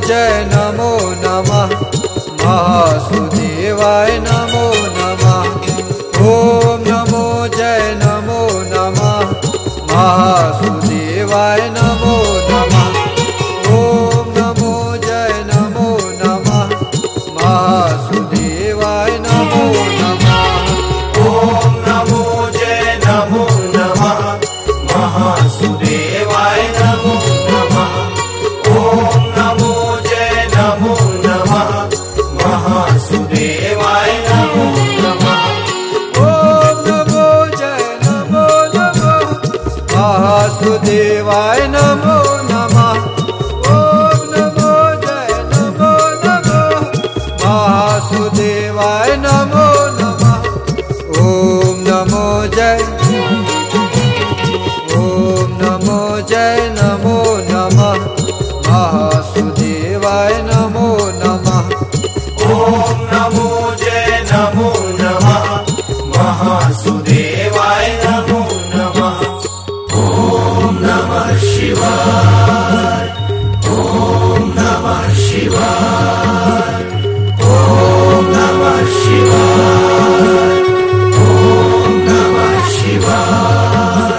जय नमो नमः। महासुदेवाय नमो नमः। ओम नमो जय नमो नमः। महासुदेवाय नमो नमः। ओम नमो जय नमो नमः। महासुदेवाय नमो नमः। ओम नमो जय नमो नमः। महासुदेवाय नमो नमः। ओम नमो जय नमो नमः। महासुदेवाय नमो नमः। ओम नमो जय नमो नमः। महासुदेवाय नमो नमः। ओम नमो जय नमो नमः। महासुदेवाय नमो नमः। ओम नमो जय नमो नमः। महासुदेवाय नमो नमः। ओम नमो जय नमो नमः। महासुदेवाय नमो नमः। ओम नमः शिवाय। ओम नमः शिवाय। ओम नमः शिवाय। ओम नमः शिवाय।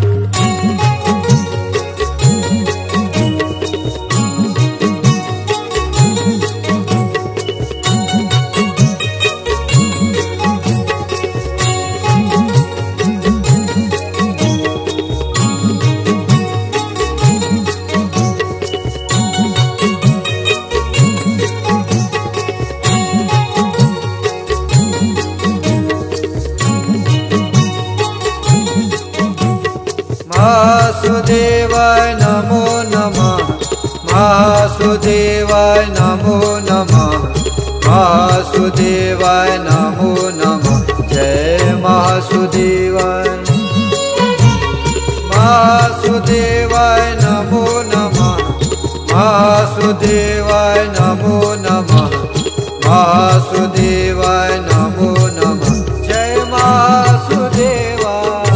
महासुदेवाय नमो नमः। महासुदेवाय नमो नमः। महासुदेवाय नमो नमः। जय महासुदेवाय। महासुदेवाय नमो नमः। महासुदेवाय नमो नमः। महासुदेवाय नमो नमः। जय महासुदेवाय।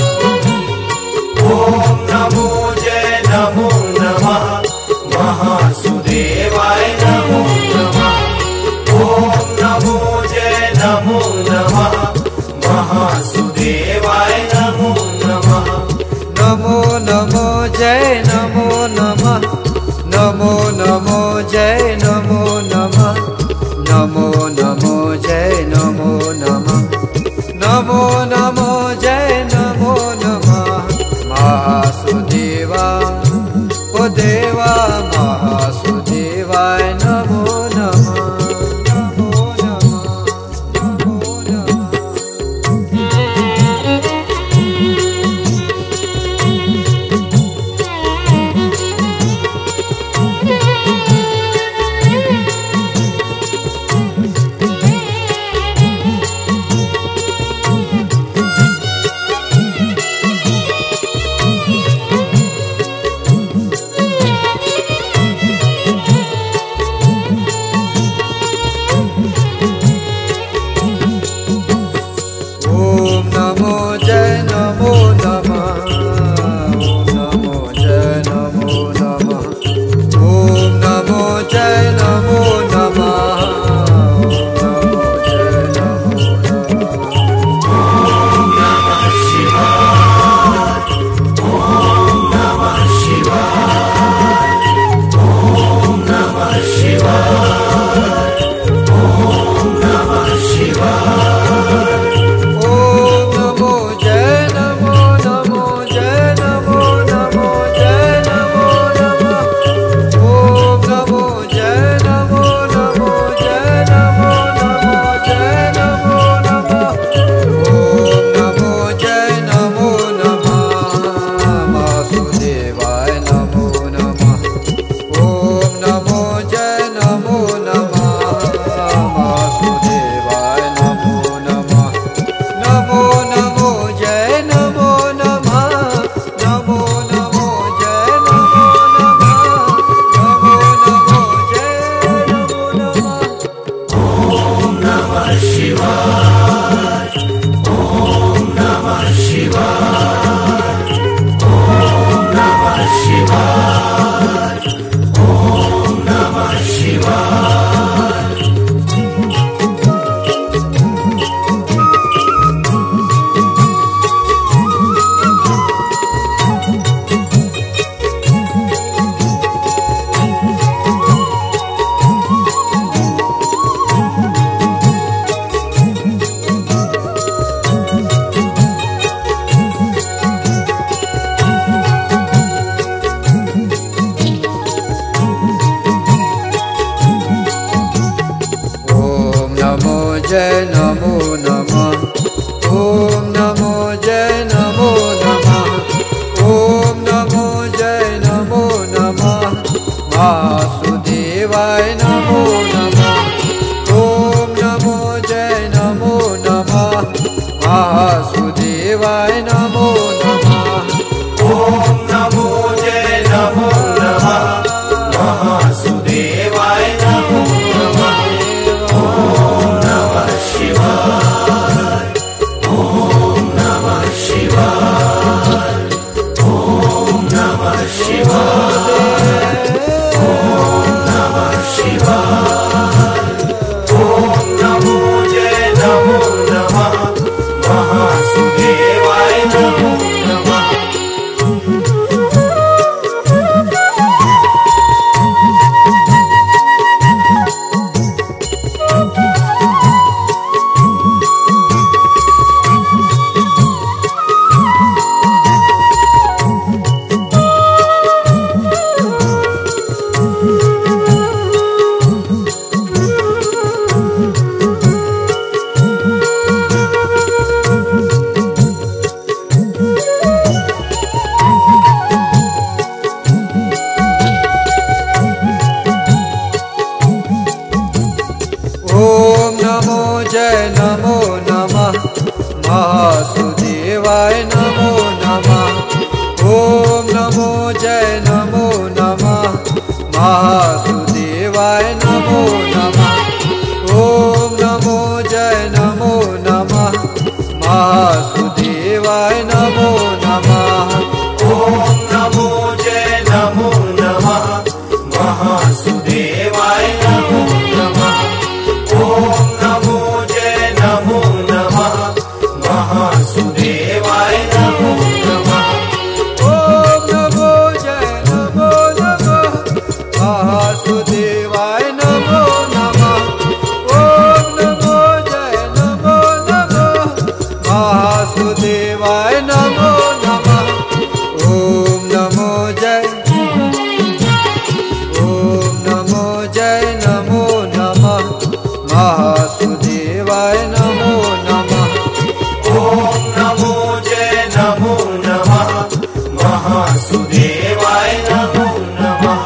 ओम नमो जय नमो नमः। महासुदेवाय नमो नमः। ओम नमो जय नमो नमः। महासुदेवाय नमो नमः। नमो नमो जय नमो नमः। नमो नमो जय नमो नमः। नमो नमो जय नमो नमः। नमो नमो जय नमो नमः। महासुदेवा ओ देवा। महासुदेवाय नमो नमः। नमो नमः। नमो नमः। जय नमो नमः। ओम नमो जय नमो नमः। ओम नमो जय नमो नमः। वासुदेवाय नमो नमः। ओम नमो जय नमो नमः। वासुदेवाय नमो नमः। ओम नमो जय नमो नमः। वासुदेवाय नमो नमः। ओम नमः शिवाय। ओम नमः शिवाय। ओम नमः शिवाय। ओम नमः शिवाय। ओम नमो जय नमो नमः। वासुदेवाय नमो नमः। ओम नमो जय नमो नमः। वासुदेवाय नमो नमः। ओम नमो जय नमो नमः। वासुदेवाय नमो नमः। ओम नमो जय नमो नमः। वासुदेवाय नमो नमः। ओम नमो जय नमो नमः। वासुदेवाय नमो नमः। ओम नमो जय नमो नमः। वासुदेवाय नमो नमः। ओम नमो जय नमो नमः। वासुदेवाय नमो नमः। ओम नमो जय नमो नमः। वासुदेवाय नमो नमः। ओम नमो जय नमो नमः। वासुदेवाय नमो नमः। ओम नमो जय नमो नमः। वासुदेवाय नमो नमः।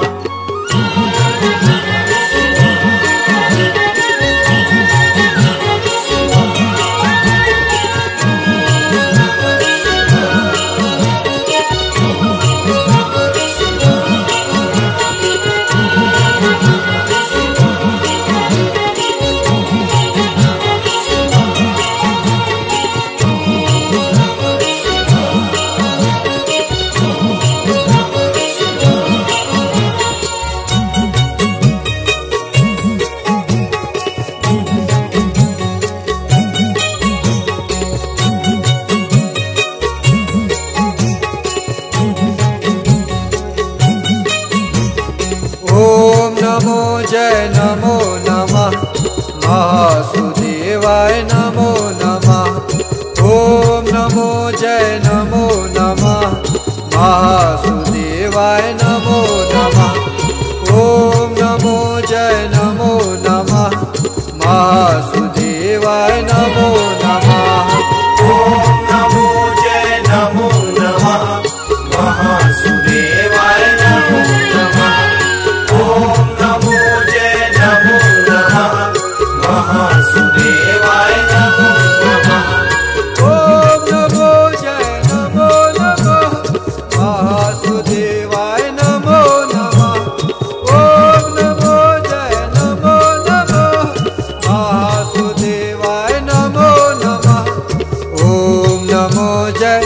ओम नमो जय नमो नमः। वासुदेवाय नमो नमः। ओम नमो जय नमो नमः। वासुदेवाय नमो नमः। ओम नमो जय नमो नमः। वासुदेवाय नमो नमः। ओम नमो जय नमो नमः। वासुदेवाय नमो नमः। ओम नमो जय नमो नमः। वासुदेवाय नमो नमः। ओम नमो जय नमो नमः। वासुदेवाय नमो नमः। ओम नमो जय नमो नमः। वासुदेवाय नमो नमः। ओम नमो जय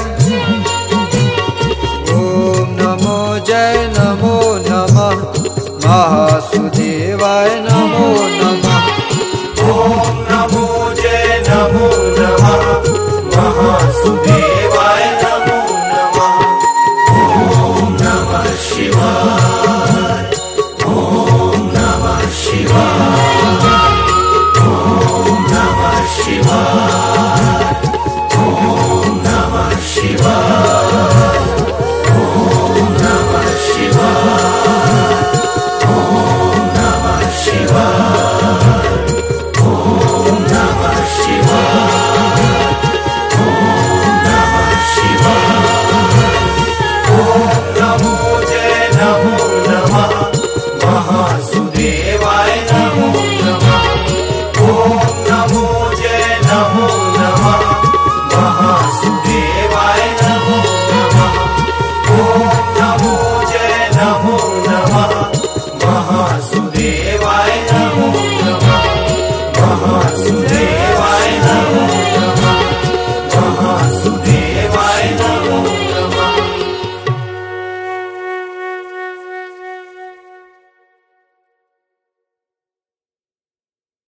नमो नमः। वासुदेवाय नमो नमः। ओम नमो जय नमो नमः। वासुदेवाय नमो नमः। ओम नमः शिवाय। ओम नमः शिवाय। ओम नमः शिवाय। ओम नमः शिवाय। ओम नमः शिवाय। ओम नमः शिवाय। देव